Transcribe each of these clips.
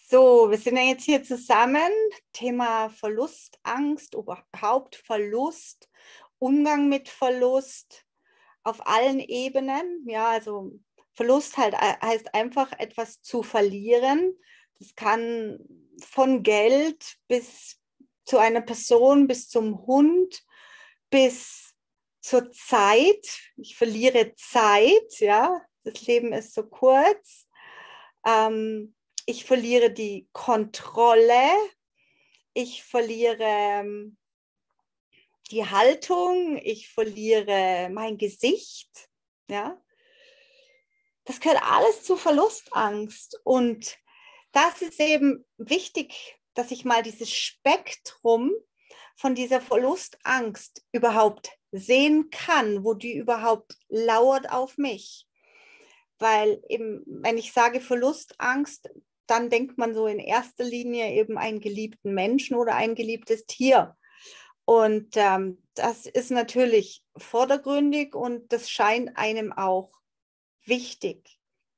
So, wir sind ja jetzt hier zusammen. Thema Verlust, Angst, überhaupt Verlust, Umgang mit Verlust auf allen Ebenen. Ja, also Verlust halt heißt einfach etwas zu verlieren. Das kann von Geld bis zu einer Person, bis zum Hund, bis zur Zeit. Ich verliere Zeit, ja. Das Leben ist so kurz. Ich verliere die Kontrolle, ich verliere die Haltung, ich verliere mein Gesicht. Ja? Das gehört alles zu Verlustangst. Und das ist eben wichtig, dass ich mal dieses Spektrum von dieser Verlustangst überhaupt sehen kann, wo die überhaupt lauert auf mich. Weil eben, wenn ich sage Verlustangst, dann denkt man so in erster Linie eben einen geliebten Menschen oder ein geliebtes Tier. Und das ist natürlich vordergründig und das scheint einem auch wichtig.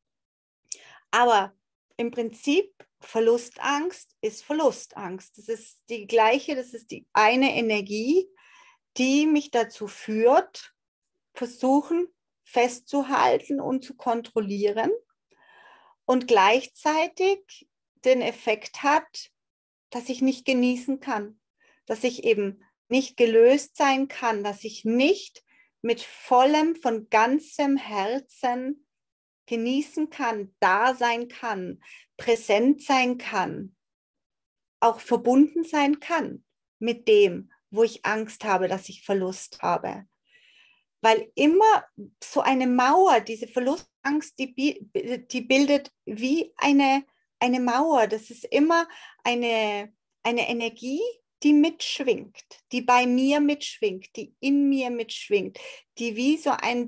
Aber im Prinzip, Verlustangst ist Verlustangst. Das ist die gleiche, das ist die eine Energie, die mich dazu führt, versuchen festzuhalten und zu kontrollieren und gleichzeitig den Effekt hat, dass ich nicht genießen kann, dass ich eben nicht gelöst sein kann, dass ich nicht mit vollem, von ganzem Herzen genießen kann, da sein kann, präsent sein kann, auch verbunden sein kann mit dem, wo ich Angst habe, dass ich Verlust habe. Weil immer so eine Mauer, diese Verlustangst, die bildet wie eine Mauer. Das ist immer eine Energie, die mitschwingt, die bei mir mitschwingt, die in mir mitschwingt, die wie so ein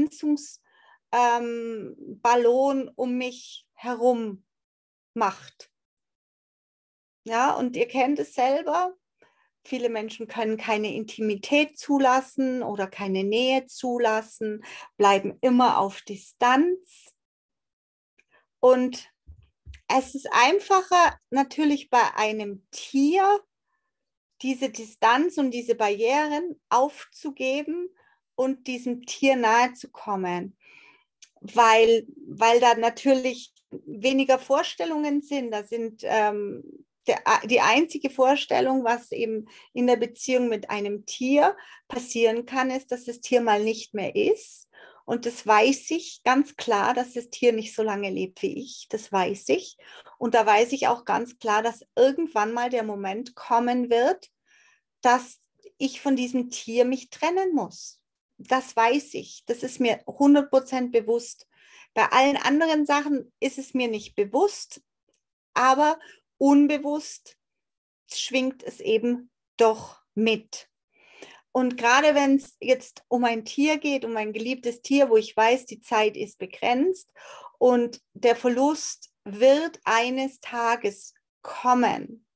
Begrenzungsballon um mich herum macht. Ja, und ihr kennt es selber. Viele Menschen können keine Intimität zulassen oder keine Nähe zulassen, bleiben immer auf Distanz. Und es ist einfacher natürlich bei einem Tier, diese Distanz und diese Barrieren aufzugeben und diesem Tier nahe zu kommen, weil da natürlich weniger Vorstellungen sind. Da sind die einzige Vorstellung, was eben in der Beziehung mit einem Tier passieren kann, ist, dass das Tier mal nicht mehr ist. Und das weiß ich ganz klar, dass das Tier nicht so lange lebt wie ich. Das weiß ich. Und da weiß ich auch ganz klar, dass irgendwann mal der Moment kommen wird, dass ich von diesem Tier mich trennen muss. Das weiß ich. Das ist mir 100% bewusst. Bei allen anderen Sachen ist es mir nicht bewusst, aber unbewusst schwingt es eben doch mit. Und gerade wenn es jetzt um ein Tier geht, um ein geliebtes Tier, wo ich weiß, die Zeit ist begrenzt und der Verlust wird eines Tages kommen,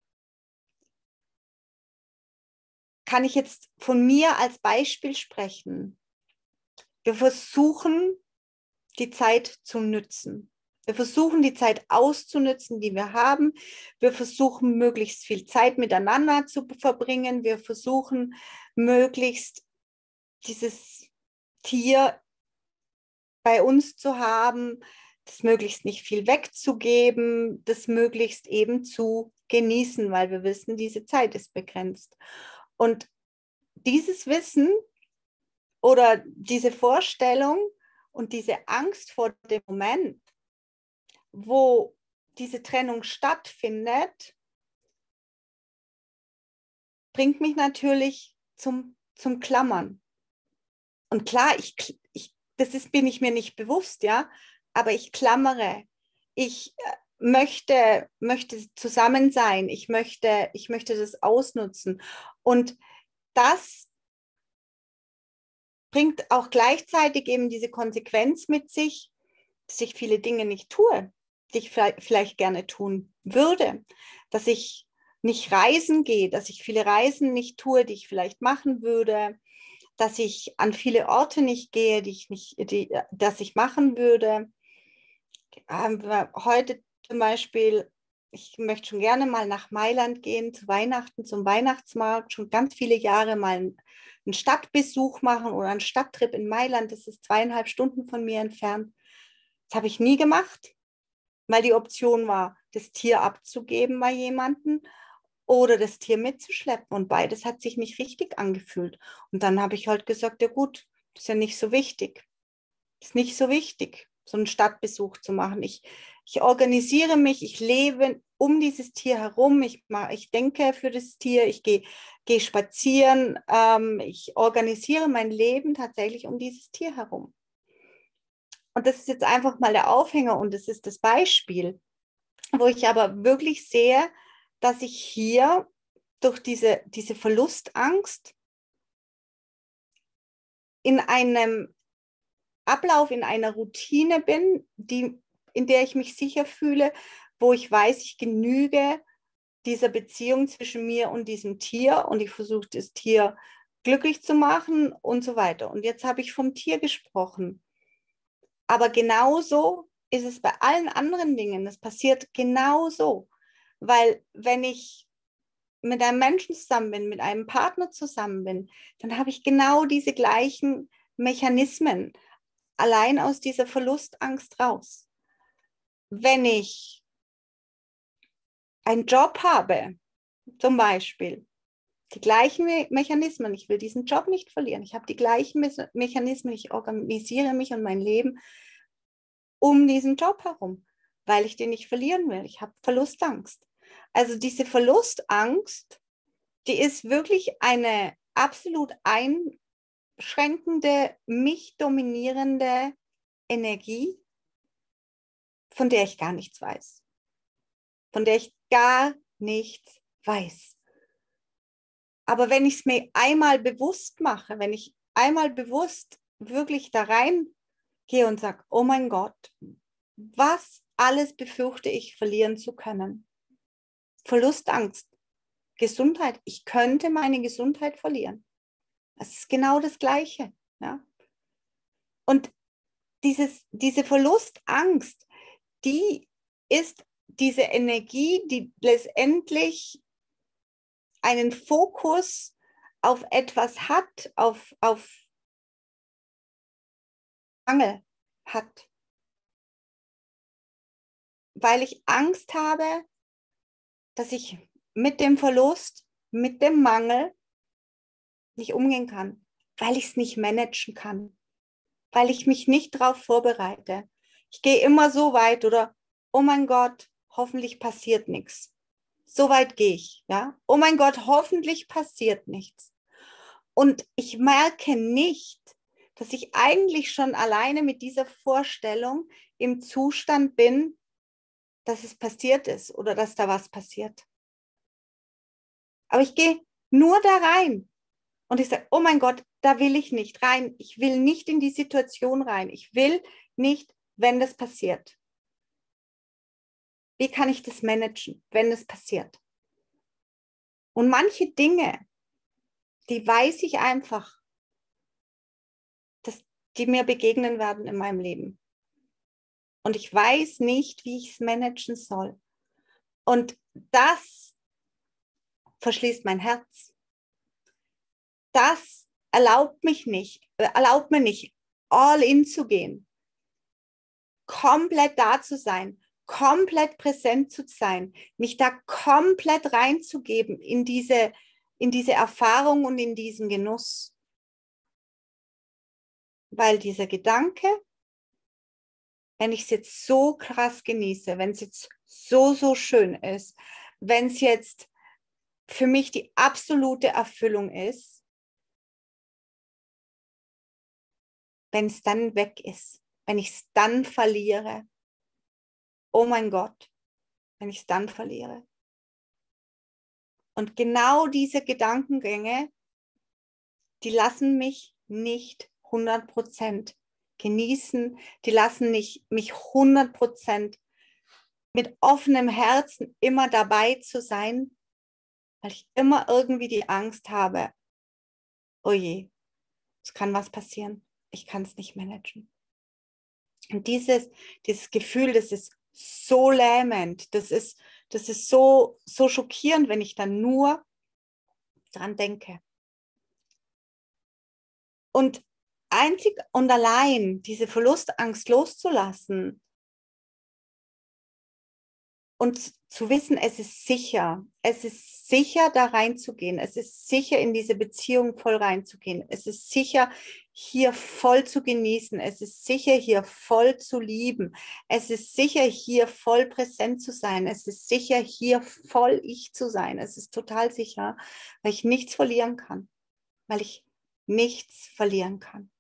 kann ich jetzt von mir als Beispiel sprechen. Wir versuchen, die Zeit zu nützen. Wir versuchen, die Zeit auszunützen, die wir haben. Wir versuchen, möglichst viel Zeit miteinander zu verbringen. Wir versuchen, möglichst dieses Tier bei uns zu haben, das möglichst nicht viel wegzugeben, das möglichst eben zu genießen, weil wir wissen, diese Zeit ist begrenzt. Und dieses Wissen oder diese Vorstellung und diese Angst vor dem Moment, wo diese Trennung stattfindet, bringt mich natürlich zum Klammern. Und klar, bin ich mir nicht bewusst, ja, aber ich klammere. Ich möchte zusammen sein. Ich möchte das ausnutzen. Und das bringt auch gleichzeitig eben diese Konsequenz mit sich, dass ich viele Dinge nicht tue, die ich vielleicht gerne tun würde, dass ich nicht reisen gehe, dass ich viele Reisen nicht tue, die ich vielleicht machen würde, dass ich an viele Orte nicht gehe, dass ich machen würde. Heute zum Beispiel ich möchte schon gerne mal nach Mailand gehen, zu Weihnachten, zum Weihnachtsmarkt, schon ganz viele Jahre mal einen Stadtbesuch machen oder einen Stadttrip in Mailand. Das ist 2,5 Stunden von mir entfernt. Das habe ich nie gemacht, weil die Option war, das Tier abzugeben bei jemandem oder das Tier mitzuschleppen. Und beides hat sich nicht richtig angefühlt. Und dann habe ich halt gesagt, ja gut, das ist ja nicht so wichtig. Das ist nicht so wichtig, so einen Stadtbesuch zu machen. Ich organisiere mich, ich lebe um dieses Tier herum, ich denke für das Tier, ich gehe spazieren, ich organisiere mein Leben tatsächlich um dieses Tier herum. Und das ist jetzt einfach mal der Aufhänger und das ist das Beispiel, wo ich aber wirklich sehe, dass ich hier durch diese Verlustangst in einem Ablauf, in einer Routine bin, in der ich mich sicher fühle, wo ich weiß, ich genüge dieser Beziehung zwischen mir und diesem Tier und ich versuche das Tier glücklich zu machen und so weiter. Und jetzt habe ich vom Tier gesprochen. Aber genauso ist es bei allen anderen Dingen. Es passiert genauso. Weil wenn ich mit einem Menschen zusammen bin, mit einem Partner zusammen bin, dann habe ich genau diese gleichen Mechanismen allein aus dieser Verlustangst raus. Wenn ich einen Job habe, zum Beispiel, die gleichen Mechanismen, ich will diesen Job nicht verlieren, ich habe die gleichen Mechanismen, ich organisiere mich und mein Leben um diesen Job herum, weil ich den nicht verlieren will. Ich habe Verlustangst. Also diese Verlustangst, die ist wirklich eine absolut einschränkende, mich dominierende Energie, von der ich gar nichts weiß. Von der ich gar nichts weiß. Aber wenn ich es mir einmal bewusst mache, wenn ich einmal bewusst wirklich da reingehe und sage, oh mein Gott, was alles befürchte ich verlieren zu können? Verlustangst, Gesundheit. Ich könnte meine Gesundheit verlieren. Das ist genau das Gleiche. Ja? Und diese Verlustangst, die ist diese Energie, die letztendlich einen Fokus auf etwas hat, auf Mangel hat. Weil ich Angst habe, dass ich mit dem Verlust, mit dem Mangel nicht umgehen kann, weil ich es nicht managen kann, weil ich mich nicht darauf vorbereite. Ich gehe immer so weit oder, oh mein Gott, hoffentlich passiert nichts. So weit gehe ich, ja. Oh mein Gott, hoffentlich passiert nichts. Und ich merke nicht, dass ich eigentlich schon alleine mit dieser Vorstellung im Zustand bin, dass es passiert ist oder dass da was passiert. Aber ich gehe nur da rein und ich sage, oh mein Gott, da will ich nicht rein. Ich will nicht in die Situation rein. Ich will nicht, wenn das passiert. Wie kann ich das managen, wenn es passiert? Und manche Dinge, die weiß ich einfach, dass die mir begegnen werden in meinem Leben. Und ich weiß nicht, wie ich es managen soll. Und das verschließt mein Herz. Das erlaubt mir nicht, all in zu gehen, komplett da zu sein, komplett präsent zu sein, mich da komplett reinzugeben in diese Erfahrung und in diesen Genuss. Weil dieser Gedanke, wenn ich es jetzt so krass genieße, wenn es jetzt so schön ist, wenn es jetzt für mich die absolute Erfüllung ist, wenn es dann weg ist, wenn ich es dann verliere, oh mein Gott, wenn ich es dann verliere. Und genau diese Gedankengänge, die lassen mich nicht 100% genießen, die lassen mich 100% mit offenem Herzen immer dabei zu sein, weil ich immer irgendwie die Angst habe, oh je, es kann was passieren, ich kann es nicht managen. Und dieses Gefühl, das ist so lähmend, das ist Das ist so, so schockierend, wenn ich dann nur dran denke. Und einzig und allein diese Verlustangst loszulassen und zu wissen, es ist sicher da reinzugehen, es ist sicher in diese Beziehung voll reinzugehen, es ist sicher hier voll zu genießen, es ist sicher hier voll zu lieben, es ist sicher hier voll präsent zu sein, es ist sicher hier voll ich zu sein, es ist total sicher, weil ich nichts verlieren kann, weil ich nichts verlieren kann.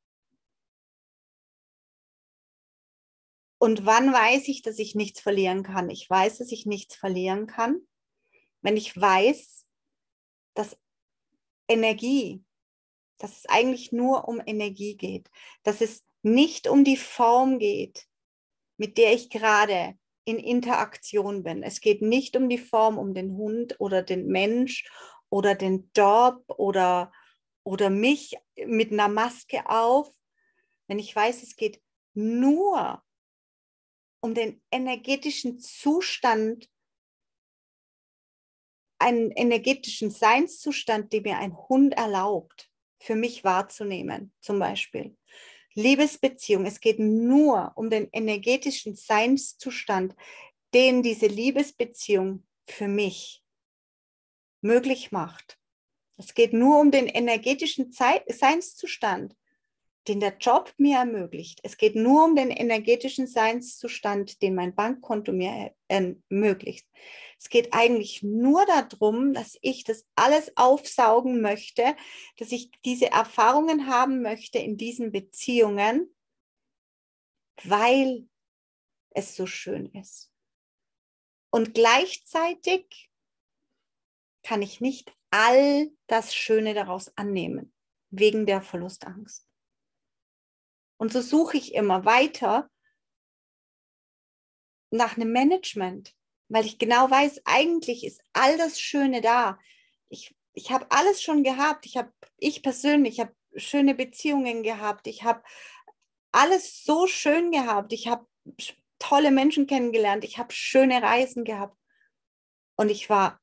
Und wann weiß ich, dass ich nichts verlieren kann? Ich weiß, dass ich nichts verlieren kann, wenn ich weiß, dass Energie, dass es eigentlich nur um Energie geht, dass es nicht um die Form geht, mit der ich gerade in Interaktion bin. Es geht nicht um die Form, um den Hund oder den Mensch oder den Job oder mich mit einer Maske auf. Wenn ich weiß, es geht nur um den energetischen Zustand, einen energetischen Seinszustand, den mir ein Hund erlaubt, für mich wahrzunehmen, zum Beispiel. Liebesbeziehung, es geht nur um den energetischen Seinszustand, den diese Liebesbeziehung für mich möglich macht. Es geht nur um den energetischen Seinszustand, den der Job mir ermöglicht. Es geht nur um den energetischen Seinszustand, den mein Bankkonto mir ermöglicht. Es geht eigentlich nur darum, dass ich das alles aufsaugen möchte, dass ich diese Erfahrungen haben möchte in diesen Beziehungen, weil es so schön ist. Und gleichzeitig kann ich nicht all das Schöne daraus annehmen, wegen der Verlustangst. Und so suche ich immer weiter nach einem Management, weil ich genau weiß, eigentlich ist all das Schöne da. Ich habe alles schon gehabt. Ich persönlich habe schöne Beziehungen gehabt. Ich habe alles so schön gehabt. Ich habe tolle Menschen kennengelernt. Ich habe schöne Reisen gehabt. Und ich war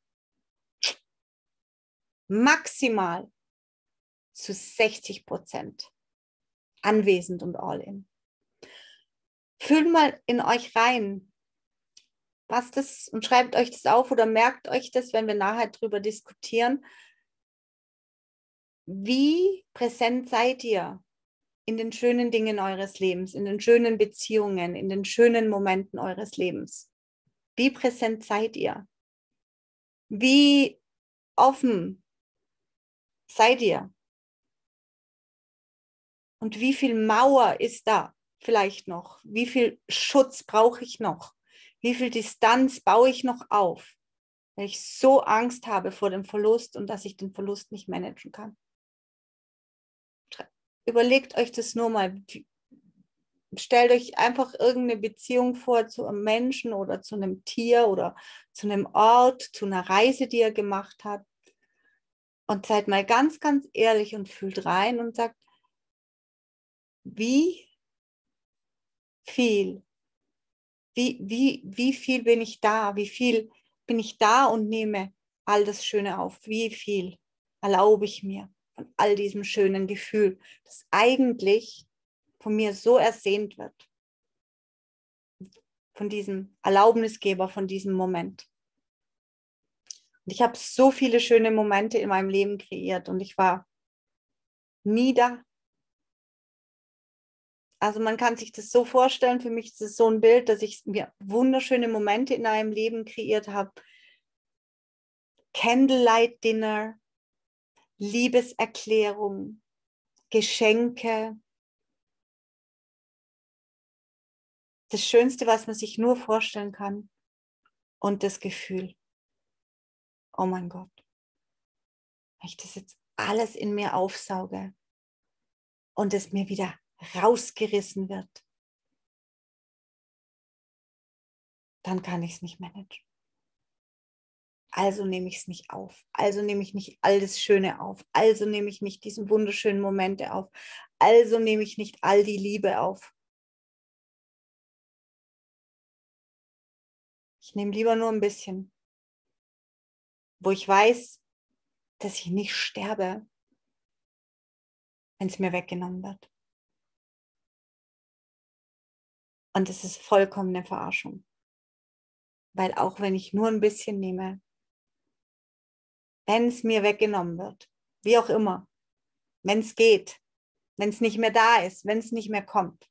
maximal zu 60% anwesend und all in. Fühlt mal in euch rein, was das, und schreibt euch das auf oder merkt euch das, wenn wir nachher drüber diskutieren. Wie präsent seid ihr in den schönen Dingen eures Lebens, in den schönen Beziehungen, in den schönen Momenten eures Lebens? Wie präsent seid ihr? Wie offen seid ihr? Und wie viel Mauer ist da vielleicht noch? Wie viel Schutz brauche ich noch? Wie viel Distanz baue ich noch auf, wenn ich so Angst habe vor dem Verlust und dass ich den Verlust nicht managen kann? Überlegt euch das nur mal. Stellt euch einfach irgendeine Beziehung vor zu einem Menschen oder zu einem Tier oder zu einem Ort, zu einer Reise, die ihr gemacht habt. Und seid mal ganz, ganz ehrlich und fühlt rein und sagt, wie viel, wie viel bin ich da? Wie viel bin ich da und nehme all das Schöne auf? Wie viel erlaube ich mir von all diesem schönen Gefühl, das eigentlich von mir so ersehnt wird? Von diesem Erlaubnisgeber, von diesem Moment. Und ich habe so viele schöne Momente in meinem Leben kreiert und ich war nie da. Also man kann sich das so vorstellen, für mich ist es so ein Bild, dass ich mir wunderschöne Momente in meinem Leben kreiert habe. Candlelight Dinner, Liebeserklärung, Geschenke. Das Schönste, was man sich nur vorstellen kann. Und das Gefühl, oh mein Gott, wenn ich das jetzt alles in mir aufsauge und es mir wieder rausgerissen wird, dann kann ich es nicht managen. Also nehme ich es nicht auf. Also nehme ich nicht all das Schöne auf. Also nehme ich nicht diese wunderschönen Momente auf. Also nehme ich nicht all die Liebe auf. Ich nehme lieber nur ein bisschen wo ich weiß, dass ich nicht sterbe, wenn es mir weggenommen wird. Und es ist vollkommene Verarschung. Weil auch wenn ich nur ein bisschen nehme, wenn es mir weggenommen wird, wie auch immer, wenn es geht, wenn es nicht mehr da ist, wenn es nicht mehr kommt,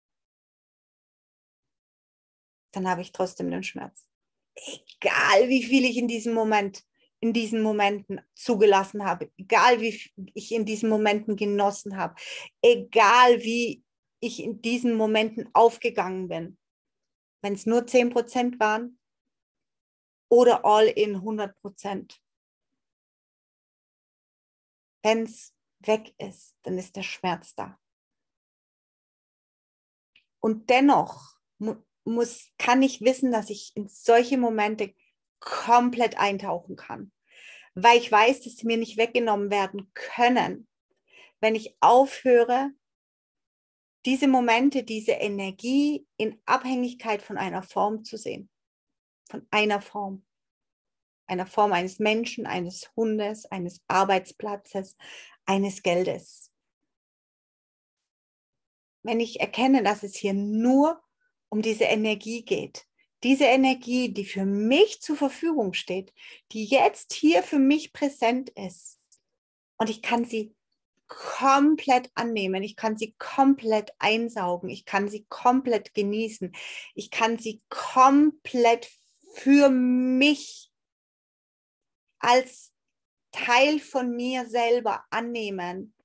dann habe ich trotzdem den Schmerz. Egal wie viel ich in diesen Momenten zugelassen habe, egal wie ich in diesen Momenten genossen habe, egal wie ich in diesen Momenten aufgegangen bin, wenn es nur 10% waren oder all in 100%. Wenn es weg ist, dann ist der Schmerz da. Und dennoch kann ich wissen, dass ich in solche Momente komplett eintauchen kann, weil ich weiß, dass sie mir nicht weggenommen werden können, wenn ich aufhöre, diese Momente, diese Energie in Abhängigkeit von einer Form zu sehen. Von einer Form eines Menschen, eines Hundes, eines Arbeitsplatzes, eines Geldes. Wenn ich erkenne, dass es hier nur um diese Energie geht, diese Energie, die für mich zur Verfügung steht, die jetzt hier für mich präsent ist und ich kann sie komplett annehmen, ich kann sie komplett einsaugen, ich kann sie komplett genießen, ich kann sie komplett für mich als Teil von mir selber annehmen.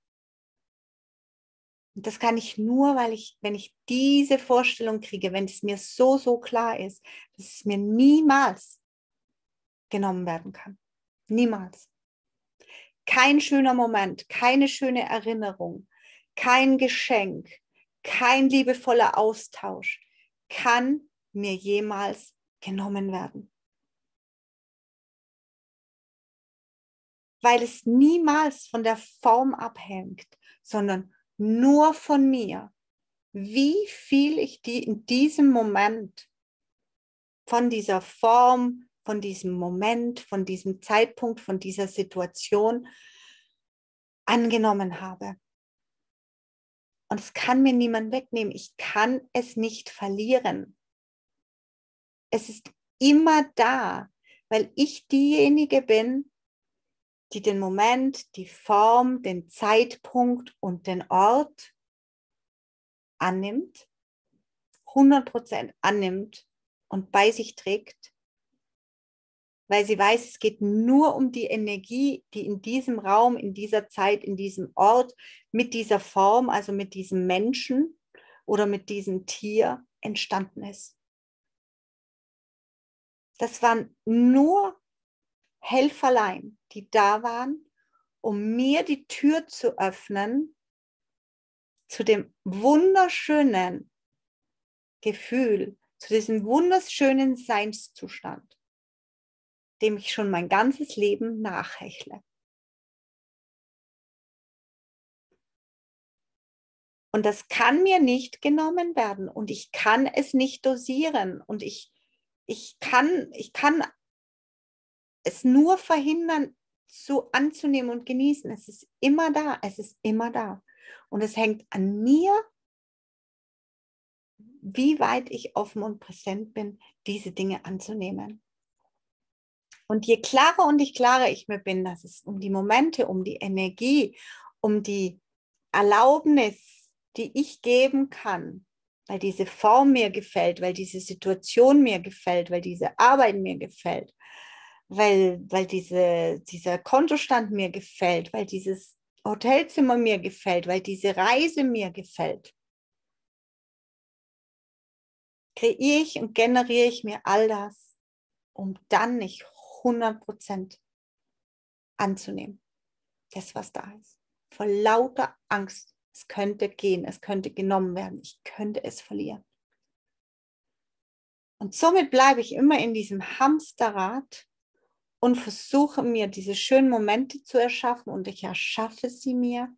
Und das kann ich nur, wenn ich diese Vorstellung kriege, wenn es mir so klar ist, dass es mir niemals genommen werden kann. Niemals. Kein schöner Moment, keine schöne Erinnerung, kein Geschenk, kein liebevoller Austausch kann mir jemals genommen werden. Weil es niemals von der Form abhängt, sondern nur von mir, wie viel ich in diesem Moment von dieser Form, von diesem Moment, von diesem Zeitpunkt, von dieser Situation angenommen habe. Und es kann mir niemand wegnehmen. Ich kann es nicht verlieren. Es ist immer da, weil ich diejenige bin, die den Moment, die Form, den Zeitpunkt und den Ort annimmt, 100% annimmt und bei sich trägt, weil sie weiß, es geht nur um die Energie, die in diesem Raum, in dieser Zeit, in diesem Ort, mit dieser Form, also mit diesem Menschen oder mit diesem Tier entstanden ist. Das waren nur Helferlein, die da waren, um mir die Tür zu öffnen zu dem wunderschönen Gefühl, zu diesem wunderschönen Seinszustand, dem ich schon mein ganzes Leben nachhechle. Und das kann mir nicht genommen werden und ich kann es nicht dosieren und ich kann es nur verhindern, so anzunehmen und genießen. Es ist immer da, es ist immer da. Und es hängt an mir, wie weit ich offen und präsent bin, diese Dinge anzunehmen. Und je klarer und je klarer ich mir bin, dass es um die Momente, um die Energie, um die Erlaubnis, die ich geben kann, weil diese Form mir gefällt, weil diese Situation mir gefällt, weil diese Arbeit mir gefällt, weil dieser Kontostand mir gefällt, weil dieses Hotelzimmer mir gefällt, weil diese Reise mir gefällt, kreiere ich und generiere ich mir all das, um dann nicht 100% anzunehmen, das, was da ist. Vor lauter Angst, es könnte gehen, es könnte genommen werden, ich könnte es verlieren. Und somit bleibe ich immer in diesem Hamsterrad und versuche mir diese schönen Momente zu erschaffen und ich erschaffe sie mir.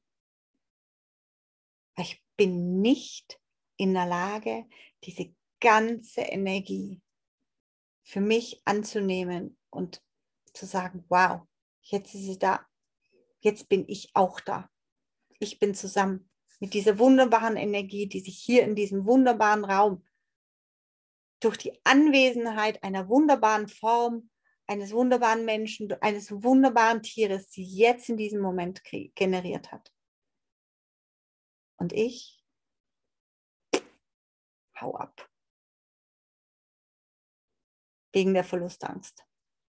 Aber ich bin nicht in der Lage, diese ganze Energie für mich anzunehmen und zu sagen, wow, jetzt ist sie da, jetzt bin ich auch da. Ich bin zusammen mit dieser wunderbaren Energie, die sich hier in diesem wunderbaren Raum durch die Anwesenheit einer wunderbaren Form, eines wunderbaren Menschen, eines wunderbaren Tieres, die jetzt in diesem Moment generiert hat. Und ich hau ab. Wegen der Verlustangst.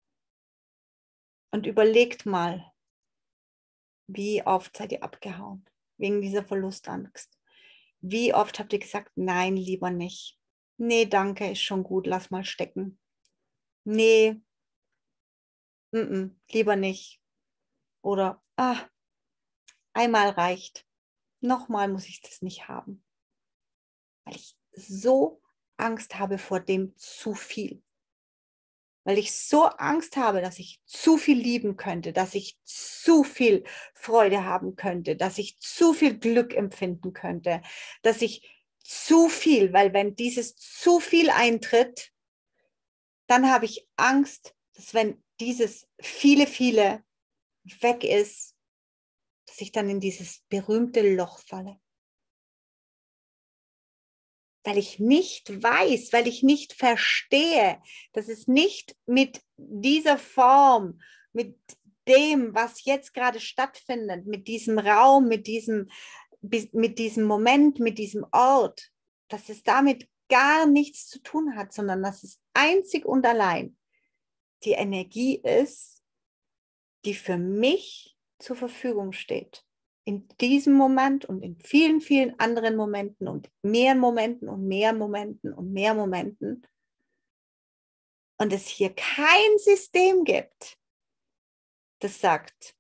Und überlegt mal, wie oft seid ihr abgehauen wegen dieser Verlustangst? Wie oft habt ihr gesagt, nein, lieber nicht. Nee, danke, ist schon gut, lass mal stecken. Nee, lieber nicht. Oder, einmal reicht. Nochmal muss ich das nicht haben. Weil ich so Angst habe vor dem zu viel. Weil ich so Angst habe, dass ich zu viel lieben könnte, dass ich zu viel Freude haben könnte, dass ich zu viel Glück empfinden könnte, dass ich zu viel, weil wenn dieses zu viel eintritt, dann habe ich Angst, dass wenn dieses viele weg ist, dass ich dann in dieses berühmte Loch falle. Weil ich nicht weiß, weil ich nicht verstehe, dass es nicht mit dieser Form, mit dem, was jetzt gerade stattfindet, mit diesem Raum, mit diesem Moment, mit diesem Ort, dass es damit gar nichts zu tun hat, sondern dass es einzig und allein die Energie ist, die für mich zur Verfügung steht. In diesem Moment und in vielen anderen Momenten und mehr Momenten und mehr Momenten und mehr Momenten. Und es hier kein System gibt, das sagt,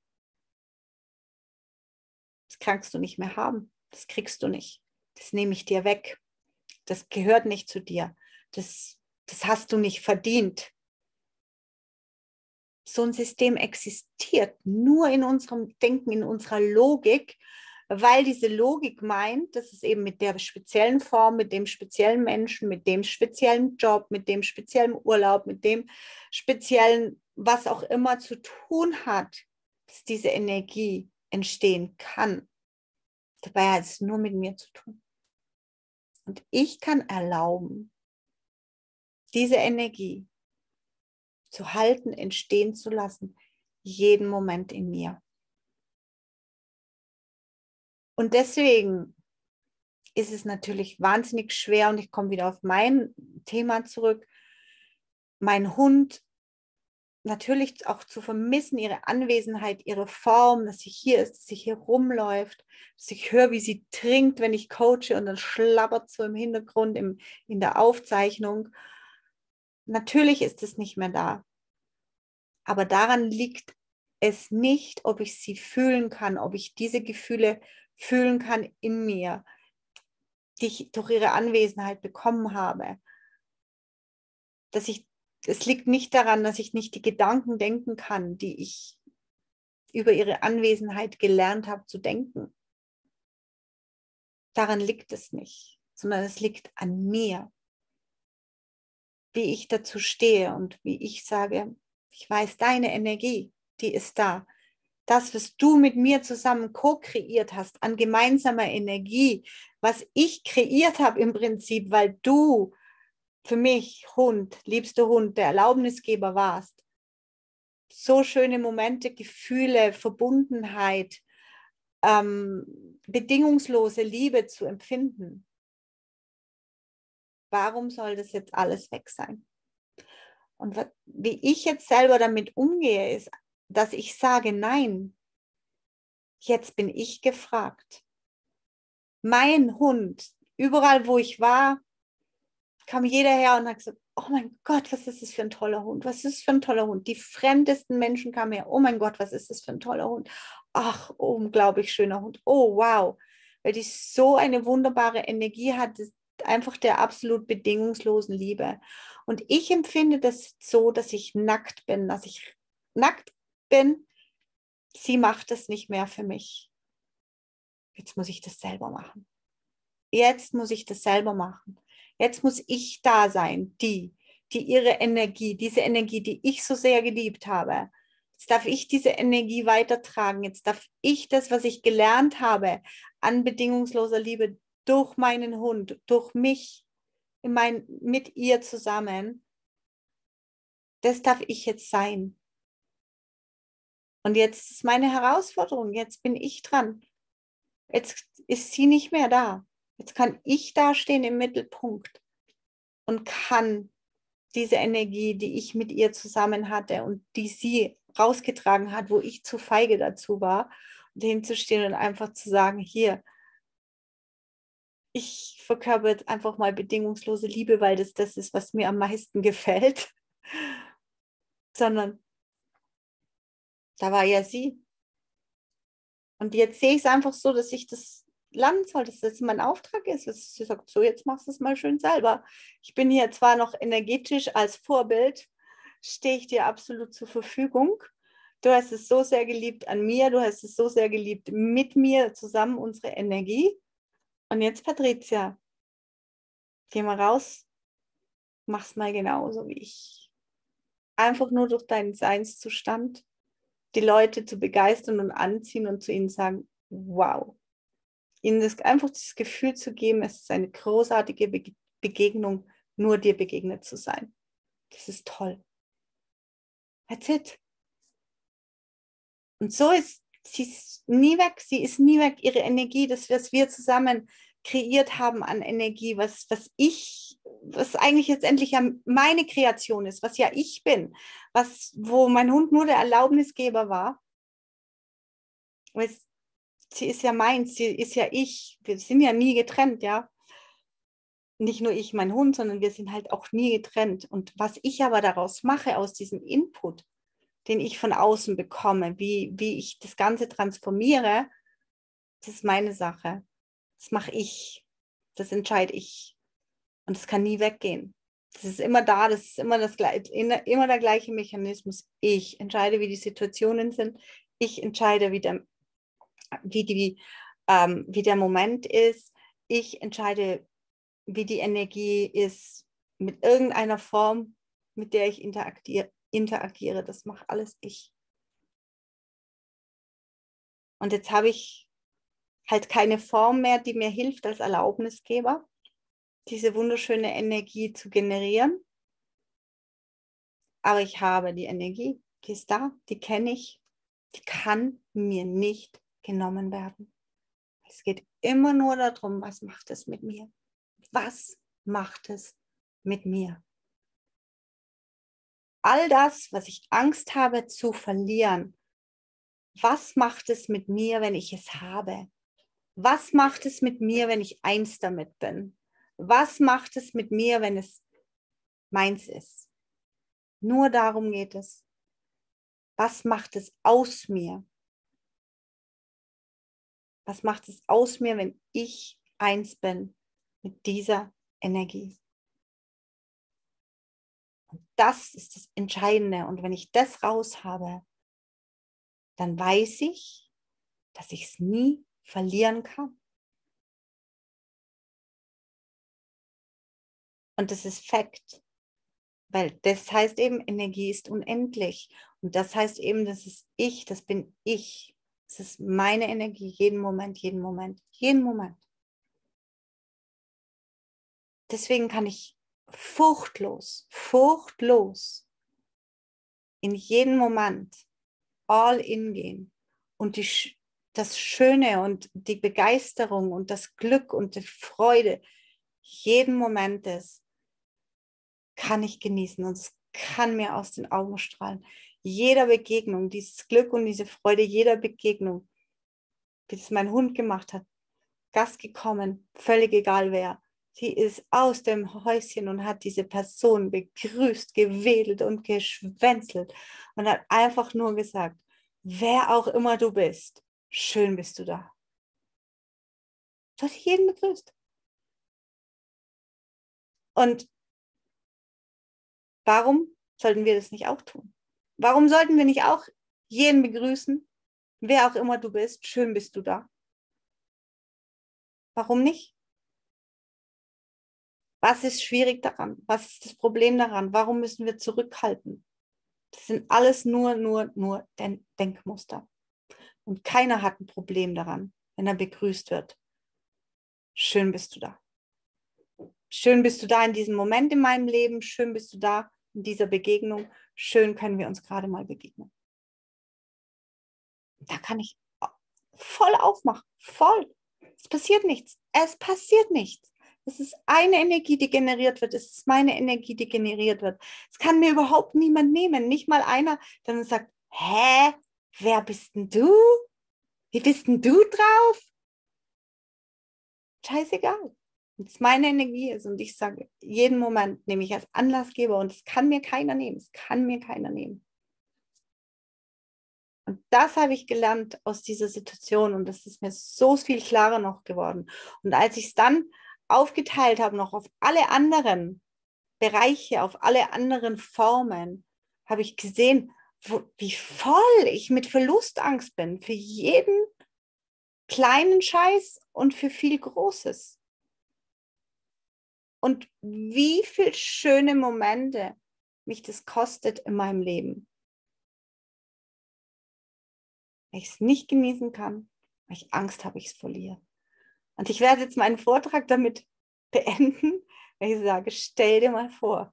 das kannst du nicht mehr haben, das kriegst du nicht, das nehme ich dir weg, das gehört nicht zu dir, das hast du nicht verdient. So ein System existiert nur in unserem Denken, in unserer Logik, weil diese Logik meint, dass es eben mit der speziellen Form, mit dem speziellen Menschen, mit dem speziellen Job, mit dem speziellen Urlaub, mit dem speziellen, was auch immer zu tun hat, dass diese Energie entstehen kann. Dabei hat es nur mit mir zu tun. Und ich kann erlauben, diese Energie zu halten, entstehen zu lassen, jeden Moment in mir. Und deswegen ist es natürlich wahnsinnig schwer, und ich komme wieder auf mein Thema zurück, mein Hund natürlich auch zu vermissen, ihre Anwesenheit, ihre Form, dass sie hier ist, dass sie hier rumläuft, dass ich höre, wie sie trinkt, wenn ich coache, und dann schlabbert so im Hintergrund in der Aufzeichnung. Natürlich ist es nicht mehr da. Aber daran liegt es nicht, ob ich sie fühlen kann, ob ich diese Gefühle fühlen kann in mir, die ich durch ihre Anwesenheit bekommen habe. Es liegt nicht daran, dass ich nicht die Gedanken denken kann, die ich über ihre Anwesenheit gelernt habe zu denken. Daran liegt es nicht, sondern es liegt an mir, wie ich dazu stehe und wie ich sage, ich weiß, deine Energie, die ist da. Das, was du mit mir zusammen co-kreiert hast an gemeinsamer Energie, was ich kreiert habe im Prinzip, weil du für mich, Hund, liebster Hund, der Erlaubnisgeber warst. So schöne Momente, Gefühle, Verbundenheit, bedingungslose Liebe zu empfinden. Warum soll das jetzt alles weg sein? Und wie ich jetzt selber damit umgehe, ist, dass ich sage, nein, jetzt bin ich gefragt. Mein Hund, überall wo ich war, kam jeder her und hat gesagt, oh mein Gott, was ist das für ein toller Hund? Was ist das für ein toller Hund? Die fremdesten Menschen kamen her, oh mein Gott, was ist das für ein toller Hund? Ach, unglaublich schöner Hund. Oh, wow. Weil die so eine wunderbare Energie hat, einfach der absolut bedingungslosen Liebe. Und ich empfinde das so, dass ich nackt bin, Sie macht das nicht mehr für mich. Jetzt muss ich das selber machen. Jetzt muss ich das selber machen. Jetzt muss ich da sein, die die ihre Energie, diese Energie, die ich so sehr geliebt habe, jetzt darf ich diese Energie weitertragen. Jetzt darf ich das, was ich gelernt habe an bedingungsloser Liebe durch meinen Hund, durch mich, mit ihr zusammen, das darf ich jetzt sein. Und jetzt ist meine Herausforderung, jetzt bin ich dran. Jetzt ist sie nicht mehr da. Jetzt kann ich da stehen im Mittelpunkt und kann diese Energie, die ich mit ihr zusammen hatte und die sie rausgetragen hat, wo ich zu feige dazu war, hinzustehen und einfach zu sagen, hier, ich verkörper jetzt einfach mal bedingungslose Liebe, weil das ist, was mir am meisten gefällt. Sondern da war ja sie. Und jetzt sehe ich es einfach so, dass ich das lernen soll, dass das mein Auftrag ist. Dass sie sagt, so, jetzt machst du es mal schön selber. Ich bin hier zwar noch energetisch als Vorbild, stehe ich dir absolut zur Verfügung. Du hast es so sehr geliebt an mir, du hast es so sehr geliebt mit mir zusammen, unsere Energie. Und jetzt, Patricia, geh mal raus, mach's mal genauso wie ich. Einfach nur durch deinen Seinszustand die Leute zu begeistern und anziehen und zu ihnen sagen, wow. Ihnen einfach das Gefühl zu geben, es ist eine großartige Begegnung, nur dir begegnet zu sein. Das ist toll. That's it. Und so ist sie ist nie weg. Sie ist nie weg. Ihre Energie, das, was wir zusammen kreiert haben an Energie, was eigentlich letztendlich ja meine Kreation ist, was ja ich bin, wo mein Hund nur der Erlaubnisgeber war. Sie ist ja meins, sie ist ja ich. Wir sind ja nie getrennt, ja. Nicht nur ich, mein Hund, sondern wir sind halt auch nie getrennt. Und was ich aber daraus mache, aus diesem Input, den ich von außen bekomme, wie ich das Ganze transformiere, das ist meine Sache. Das mache ich. Das entscheide ich. Und das kann nie weggehen. Das ist immer da, das ist immer immer der gleiche Mechanismus. Ich entscheide, wie die Situationen sind. Ich entscheide, wie der Moment ist. Ich entscheide, wie die Energie ist, mit irgendeiner Form, mit der ich interagiere. Das mache alles ich. Und jetzt habe ich halt keine Form mehr, die mir hilft als Erlaubnisgeber, diese wunderschöne Energie zu generieren. Aber ich habe die Energie, die ist da, die kenne ich, die kann mir nicht genommen werden. Es geht immer nur darum, was macht es mit mir? Was macht es mit mir? All das, was ich Angst habe zu verlieren, was macht es mit mir, wenn ich es habe? Was macht es mit mir, wenn ich eins damit bin? Was macht es mit mir, wenn es meins ist? Nur darum geht es. Was macht es aus mir? Was macht es aus mir, wenn ich eins bin mit dieser Energie? Und das ist das Entscheidende. Und wenn ich das raus habe, dann weiß ich, dass ich es nie verlieren kann. Und das ist Fakt, weil das heißt eben, Energie ist unendlich. Und das heißt eben, das ist ich, das bin ich. Das ist meine Energie, jeden Moment, jeden Moment, jeden Moment. Deswegen kann ich furchtlos in jeden Moment all in gehen und das Schöne und die Begeisterung und das Glück und die Freude jeden Momentes kann ich genießen und es kann mir aus den Augen strahlen. Jeder Begegnung, dieses Glück und diese Freude, jeder Begegnung, wie es mein Hund gemacht hat, Gast gekommen, völlig egal wer. Sie ist aus dem Häuschen und hat diese Person begrüßt, gewedelt und geschwänzelt und hat einfach nur gesagt, wer auch immer du bist, schön bist du da. Du hast jeden begrüßt. Und warum sollten wir das nicht auch tun? Warum sollten wir nicht auch jeden begrüßen, wer auch immer du bist, schön bist du da? Warum nicht? Was ist schwierig daran? Was ist das Problem daran? Warum müssen wir zurückhalten? Das sind alles nur Denkmuster. Und keiner hat ein Problem daran, wenn er begrüßt wird. Schön bist du da. Schön bist du da in diesem Moment in meinem Leben. Schön bist du da in dieser Begegnung. Schön können wir uns gerade mal begegnen. Da kann ich voll aufmachen. Voll. Es passiert nichts. Es passiert nichts. Es ist eine Energie, die generiert wird. Es ist meine Energie, die generiert wird. Es kann mir überhaupt niemand nehmen. Nicht mal einer, der dann sagt, hä, wer bist denn du? Wie bist denn du drauf? Scheißegal. Wenn es meine Energie ist und ich sage, jeden Moment nehme ich als Anlassgeber und es kann mir keiner nehmen. Es kann mir keiner nehmen. Und das habe ich gelernt aus dieser Situation und das ist mir so viel klarer noch geworden. Und als ich es dann aufgeteilt habe, noch auf alle anderen Bereiche, auf alle anderen Formen, habe ich gesehen, wie voll ich mit Verlustangst bin für jeden kleinen Scheiß und für viel Großes. Und wie viele schöne Momente mich das kostet in meinem Leben. Wenn ich es nicht genießen kann, weil ich Angst habe, ich es verliere. Und ich werde jetzt meinen Vortrag damit beenden, wenn ich sage, stell dir mal vor,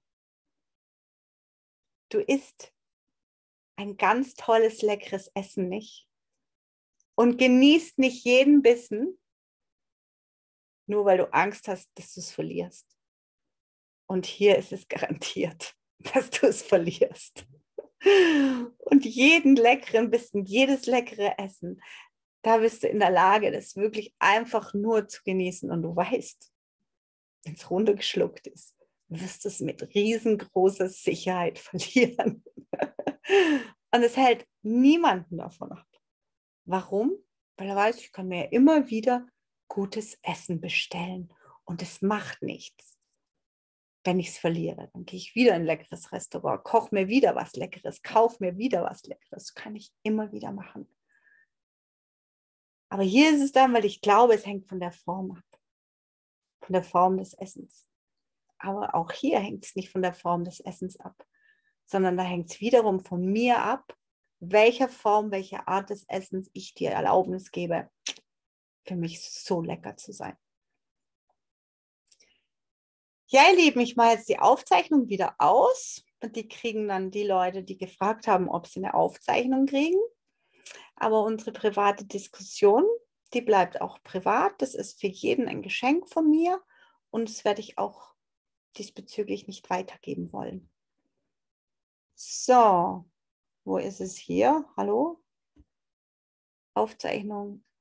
du isst ein ganz tolles, leckeres Essen nicht und genießt nicht jeden Bissen, nur weil du Angst hast, dass du es verlierst. Und hier ist es garantiert, dass du es verlierst. Und jeden leckeren Bissen, jedes leckere Essen, da bist du in der Lage, das wirklich einfach nur zu genießen. Und du weißt, wenn es runtergeschluckt ist, wirst du es mit riesengroßer Sicherheit verlieren. Und es hält niemanden davon ab. Warum? Weil er weiß, ich kann mir immer wieder gutes Essen bestellen und es macht nichts. Wenn ich es verliere, dann gehe ich wieder in ein leckeres Restaurant, koche mir wieder was Leckeres, kaufe mir wieder was Leckeres. Das kann ich immer wieder machen. Aber hier ist es dann, weil ich glaube, es hängt von der Form ab. Von der Form des Essens. Aber auch hier hängt es nicht von der Form des Essens ab, sondern da hängt es wiederum von mir ab, welcher Form, welche Art des Essens ich dir Erlaubnis gebe, für mich so lecker zu sein. Ja, ihr Lieben, ich mache jetzt die Aufzeichnung wieder aus. Und die kriegen dann die Leute, die gefragt haben, ob sie eine Aufzeichnung kriegen. Aber unsere private Diskussion, die bleibt auch privat. Das ist für jeden ein Geschenk von mir. Und das werde ich auch diesbezüglich nicht weitergeben wollen. So, wo ist es hier? Hallo? Aufzeichnung